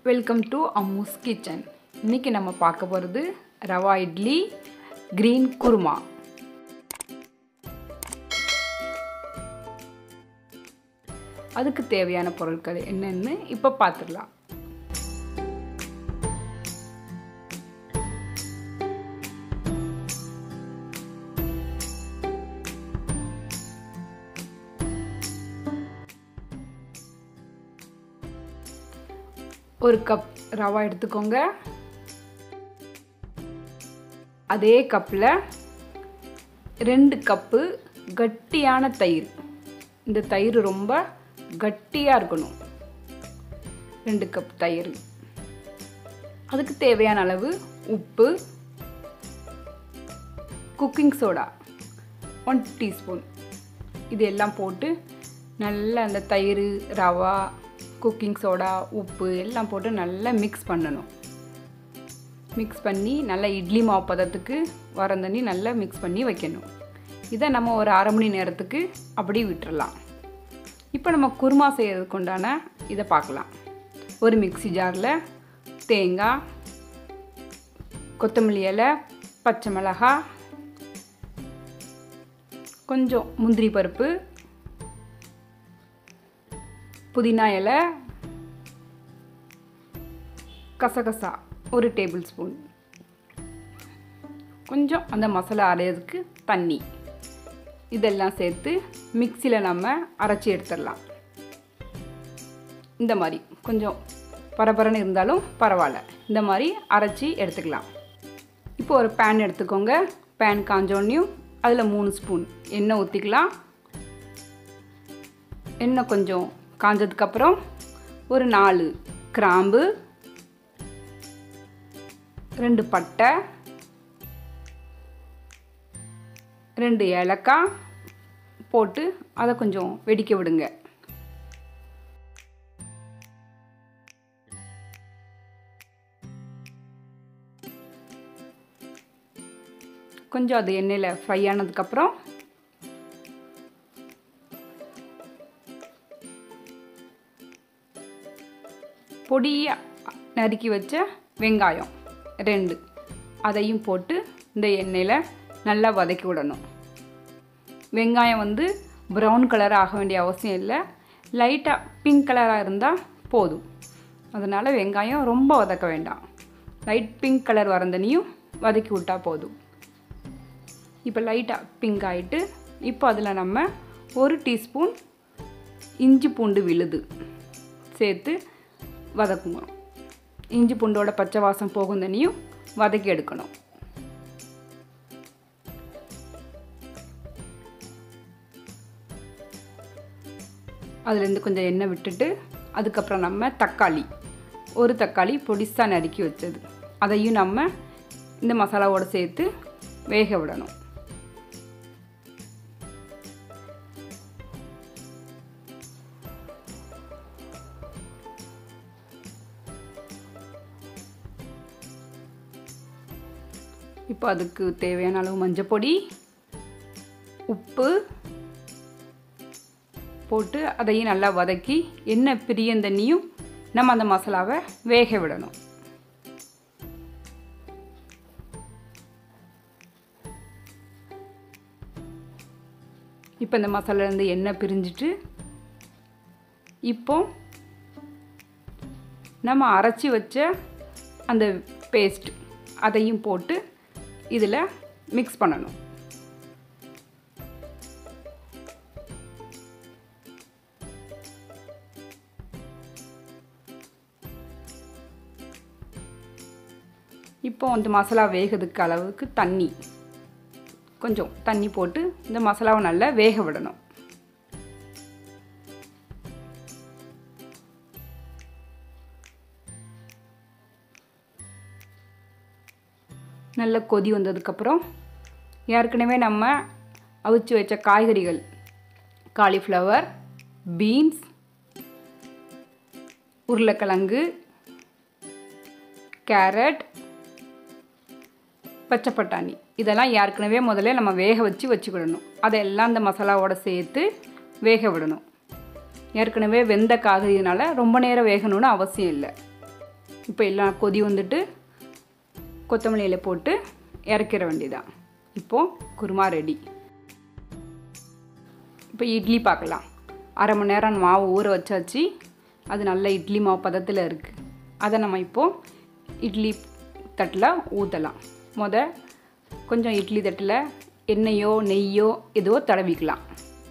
Welcome to Ammu's kitchen. இன்றைக்கி நம்ம பார்க்க போகிறது ரவா இட்லி க்ரீன் குருமா. அதுக்கு தேவையான பொருட்கள் என்னென்னு இப்போ பார்த்துடலாம். ஒரு கப் ரவா எடுத்துக்கோங்க. அதே கப்பில் 2 கப்பு கட்டியான தயிர். இந்த தயிர் ரொம்ப கட்டியாக இருக்கணும். 2 கப் தயிர். அதுக்கு தேவையான அளவு உப்பு, குக்கிங் சோடா 1 டீஸ்பூன். இது எல்லாம் போட்டு நல்லா அந்த தயிர், ரவா, குக்கிங் சோடா, உப்பு எல்லாம் போட்டு நல்லா மிக்ஸ் பண்ணணும். மிக்ஸ் பண்ணி நல்லா இட்லி மாவு பதத்துக்கு வரந்தண்ணி நல்லா மிக்ஸ் பண்ணி வைக்கணும். இதை நம்ம ஒரு அரை மணி நேரத்துக்கு அப்படி விட்டுறலாம். இப்போ நம்ம குருமா செய்கிறதுக்கு உண்டான இதை பார்க்கலாம். ஒரு மிக்ஸி ஜாரில் தேங்காய், கொத்தமல்லி இலை, பச்சை மிளகாய், கொஞ்சம் முந்திரி பருப்பு, புதினா இலை, கசகசா 1 டேபிள் ஸ்பூன், கொஞ்சம் அந்த மசாலா அரைகிறதுக்கு தண்ணி, இதெல்லாம் சேர்த்து மிக்சியில் நம்ம அரைச்சி எடுத்துடலாம். இந்த மாதிரி கொஞ்சம் பரபரன்னு இருந்தாலும் பரவாயில்ல, இந்த மாதிரி அரைச்சி எடுத்துக்கலாம். இப்போ ஒரு பேன் எடுத்துக்கோங்க. பேன் காஞ்சோன்னையும் அதில் 3 ஸ்பூன் எண்ணெய் ஊற்றிக்கலாம். எண்ணெய் கொஞ்சம் காஞ்சதுக்கப்புறம் ஒரு 4 கிராம்பு, 2 பட்டை, 2 ஏலக்காய் போட்டு அதை கொஞ்சம் வெடிக்க விடுங்க. கொஞ்சம் அது எண்ணெயில் ஃப்ரை ஆனதுக்கப்புறம் பொடியாக நறுக்கி வச்ச வெங்காயம் 2 அதையும் போட்டு இந்த எண்ணெயில் நல்லா வதக்கி விடணும். வெங்காயம் ப்ரௌன் கலர் ஆக வேண்டிய அவசியம் இல்லை, லைட்டாக பிங்க் கலராக இருந்தால் போதும். அதனால் வெங்காயம் ரொம்ப வதக்க வேண்டாம், லைட் பிங்க் கலர் வரந்தனையும் வதக்கி விட்டால் போதும். இப்போ லைட்டாக பிங்க் ஆகிட்டு இப்போ அதில் நம்ம 1 டீஸ்பூன் இஞ்சி பூண்டு விழுது சேர்த்து வதக்குங்க. இஞ்சி பூண்டோட பச்சை வாசம் போகும் தண்ணியும் வதக்கி எடுக்கணும். அதுலேருந்து கொஞ்சம் எண்ணெய் விட்டுட்டு அதுக்கப்புறம் நம்ம தக்காளி, 1 தக்காளி பொடிசாக நறுக்கி வச்சது, அதையும் நம்ம இந்த மசாலாவோடு சேர்த்து வேக விடணும். இப்போ அதுக்கு தேவையான அளவு மஞ்சள் பொடி, உப்பு போட்டு அதையும் நல்லா வதக்கி எண்ணெய் பிரியந்தண்ணியும் நம்ம அந்த மசாலாவை வேக விடணும். இப்போ இந்த மசாலாலேருந்து எண்ணெய் பிரிஞ்சிட்டு இப்போ நம்ம அரைச்சி வச்ச அந்த பேஸ்ட் அதையும் போட்டு இதில் மிக்ஸ் பண்ணணும். இப்போ அந்த மசாலா வேகிறதுக்கு அளவுக்கு தண்ணி, கொஞ்சம் தண்ணி போட்டு இந்த மசாலாவை நல்லா வேக விடணும். நல்ல கொதி வந்ததுக்கப்புறம் ஏற்கனவே நம்ம அவிச்சு வச்ச காய்கறிகள், காலிஃப்ளவர், பீன்ஸ், உருளைக்கிழங்கு, கேரட், பச்சை பட்டாணி இதெல்லாம் ஏற்கனவே முதல்ல நம்ம வேக வச்சுக்கிடணும். அதெல்லாம் இந்த மசாலாவோட சேர்த்து வேக விடணும். ஏற்கனவே வெந்த காய்கறினால ரொம்ப நேரம் வேகணும்னு அவசியம் இல்லை. இப்போ எல்லாம் கொதி வந்துட்டு கொத்தமல்லி இலை போட்டு இறக்கிற வேண்டியதான். இப்போது குருமா ரெடி. இப்போ இட்லி பார்க்கலாம். அரை மணி நேரம் மாவு ஊற வச்சாச்சு. அது நல்ல இட்லி மாவு பதத்தில் இருக்குது. அதை நம்ம இப்போது இட்லி தட்டில் ஊற்றலாம். கொஞ்சம் இட்லி தட்டில் எண்ணெயோ நெய்யோ ஏதோ தடவிக்கலாம்.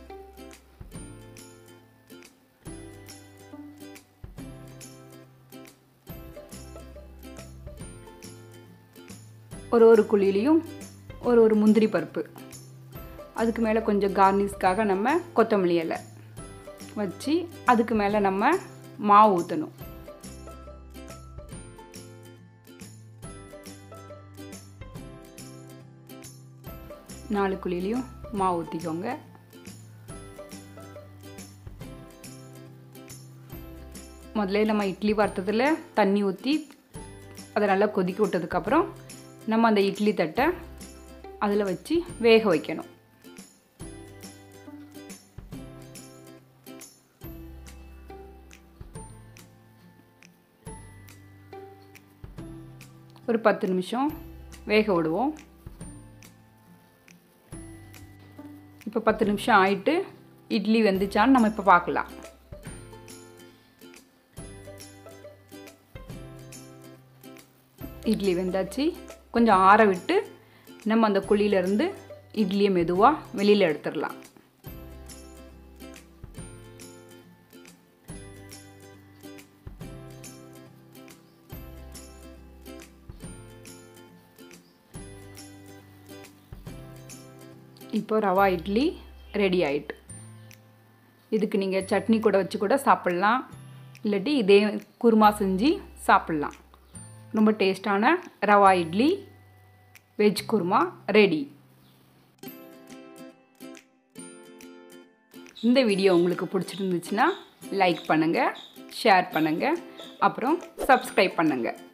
ஒரு குழியிலையும் ஒரு முந்திரி பருப்பு, அதுக்கு மேலே கொஞ்சம் கார்னிஷ்காக நம்ம கொத்தமல்லி இலை வச்சு அதுக்கு மேலே நம்ம மாவு ஊற்றணும். நாலு குழியிலையும் மாவு ஊற்றிக்கோங்க. முதல்ல நம்ம இட்லி வார்த்ததில் தண்ணி ஊற்றி அதை நல்லா கொதிக்க விட்டதுக்கப்புறம் நம்ம அந்த இட்லி தட்டை அதில் வச்சு வேக வைக்கணும். ஒரு 10 நிமிஷம் வேக விடுவோம். இப்போ 10 நிமிஷம் ஆயிட்டு இட்லி வெந்துச்சான்னு நம்ம இப்போ பார்க்கலாம். இட்லி வெந்தாச்சு. கொஞ்சம் ஆற விட்டு நம்ம அந்த குழியிலேருந்து இட்லியை மெதுவாக வெளியில் எடுத்துடலாம். இப்போ ரவா இட்லி ரெடி ஆயிட்டு. இதுக்கு நீங்கள் சட்னி கூட வச்சு கூட சாப்பிட்லாம், இல்லாட்டி இதே குருமா செஞ்சு சாப்பிட்லாம். ரொம்ப டேஸ்டான ரவா இட்லி வெஜ் குருமா ரெடி. இந்த வீடியோ உங்களுக்கு பிடிச்சிருந்துச்சுன்னா லைக் பண்ணுங்கள், ஷேர் பண்ணுங்கள், அப்புறம் சப்ஸ்கிரைப் பண்ணுங்கள்.